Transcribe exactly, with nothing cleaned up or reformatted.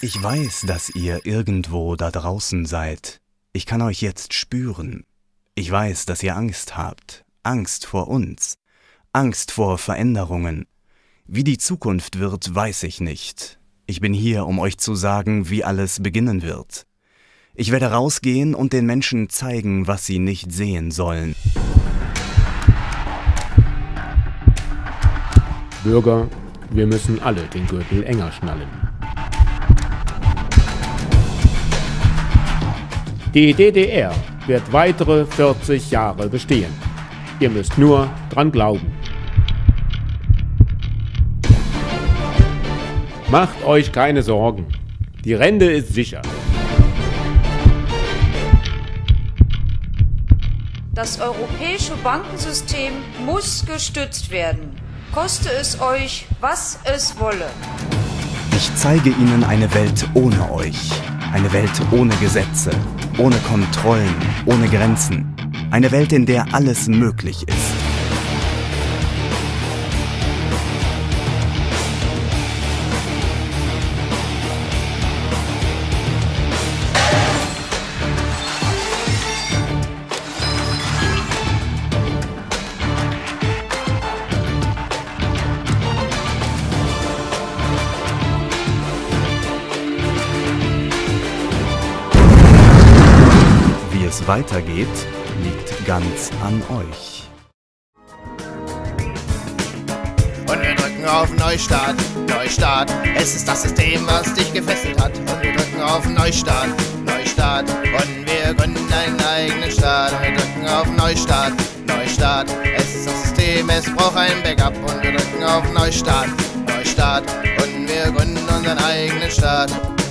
Ich weiß, dass ihr irgendwo da draußen seid. Ich kann euch jetzt spüren. Ich weiß, dass ihr Angst habt. Angst vor uns. Angst vor Veränderungen. Wie die Zukunft wird, weiß ich nicht. Ich bin hier, um euch zu sagen, wie alles beginnen wird. Ich werde rausgehen und den Menschen zeigen, was sie nicht sehen sollen. Bürger, wir müssen alle den Gürtel enger schnallen. Die D D R wird weitere vierzig Jahre bestehen. Ihr müsst nur dran glauben. Macht euch keine Sorgen. Die Rente ist sicher. Das europäische Bankensystem muss gestützt werden. Koste es euch, was es wolle. Ich zeige Ihnen eine Welt ohne euch. Eine Welt ohne Gesetze, ohne Kontrollen, ohne Grenzen. Eine Welt, in der alles möglich ist. Wie es weitergeht, liegt ganz an euch. Und wir drücken auf Neustart, Neustart. Es ist das System, was dich gefesselt hat. Und wir drücken auf Neustart, Neustart. Und wir gründen einen eigenen Staat. Und wir drücken auf Neustart, Neustart. Es ist das System, es braucht ein Backup. Und wir drücken auf Neustart, Neustart. Und wir gründen unseren eigenen Staat.